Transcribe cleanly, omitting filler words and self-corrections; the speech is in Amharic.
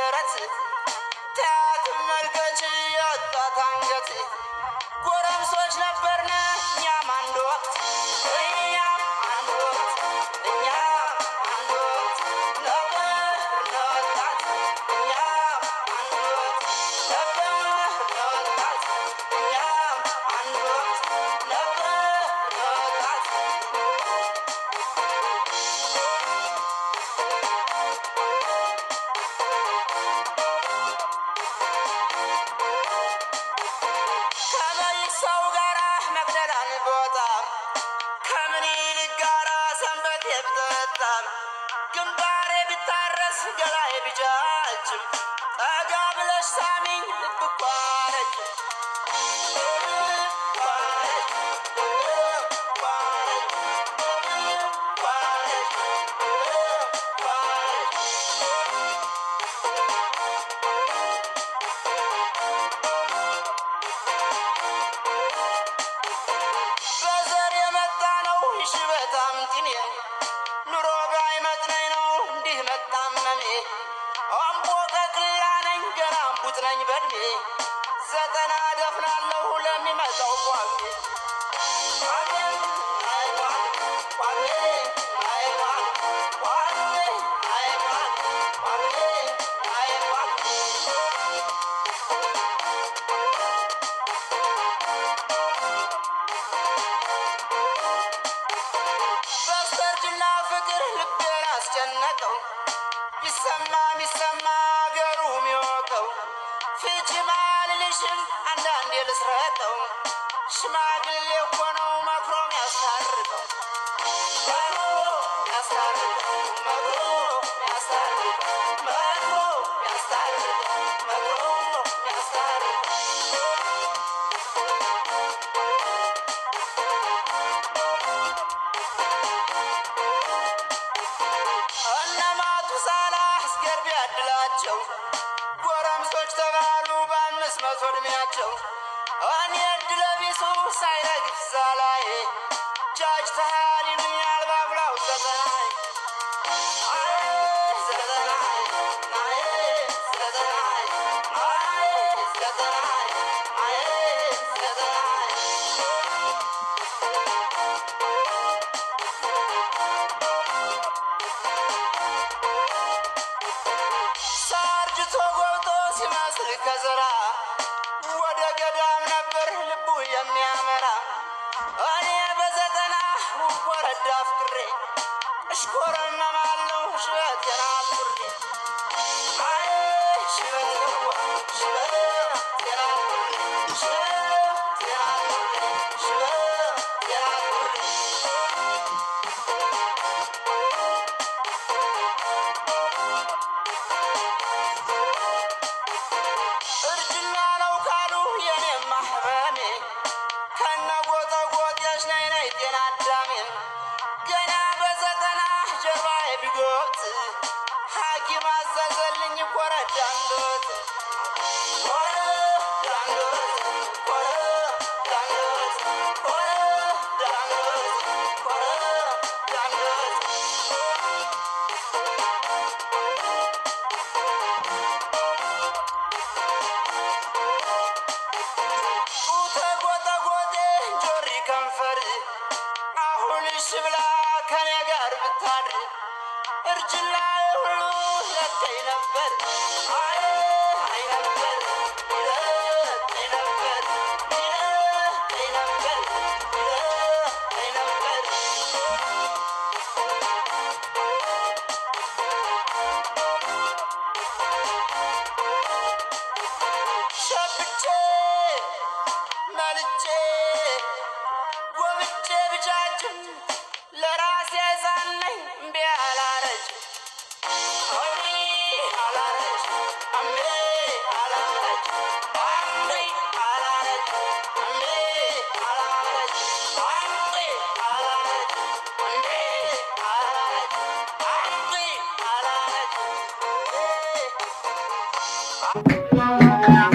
ደረት ታያት መልከች የወጣት አንገት ጎረምሶች ነበርን እኛም አንድ ወቅት እኛም አንድ ወቅት ነበር ለወጣት እኛም አንድ ወቅት ነበር ለወጣት እኛም አንድ ወቅት ነበር ለወጣት ሰው ጋራ መቅደላን ቦታም ከምኒልክ ጋራ ሰንበቴ ብጠጣም ግንባሬ ቢታረስ ገላዬ ቢጃጅም ጠጋ ብለሽ ሳሚኝ ልብ እኮ አለችም ሽበታም ጢኔ ኑሮ ባይመጥነኝ ነው እንዲህ መጣመሜ አምቦ ተክላ ነኝ ገና እምቡጥ ነኝ በድሜ 90 ደፍናለሁ ለሚመጣው ቋሜ አስጨነቀው ይሰማ አገሩ ሚወቀው ፍቺ ማልልሽም አንዳንዴ ልስረቀው ሽማግሌ እኮ ነው መክሮም ያስታርቀው ጎረምሶች ተባሉ በ500 ዕድሜያቸው እኔ ዕድለ ቢሱ ሳይረግፍ ዛላዬ ጃጅ ተሃል ይሉኛል ባፍላው ዘጠናዬ ሲመስል ከዘራ ወደ ገዳም ነበር ልቡ የሚያመራ እኔ በ90 ወረዳ አፍቅሬ እሽኮረመማለሁ ሽበቴን አልኩሬ ሐኪም አዘዘልኝ ኮረዳ አንዶት ተጎጠጎጤ ጆሪ ከንፈር አሁን እሺ ብላ ከኔ ጋር ብታድር እርጅና ሁሉ ለቀኝ ነበር አይ ነበር ይለቀኝ ነበር ሸብቼ መልቼ ጎብቼ ብቻችን ለራሴ ሳነኝ እምቢ አላረጅ Wow.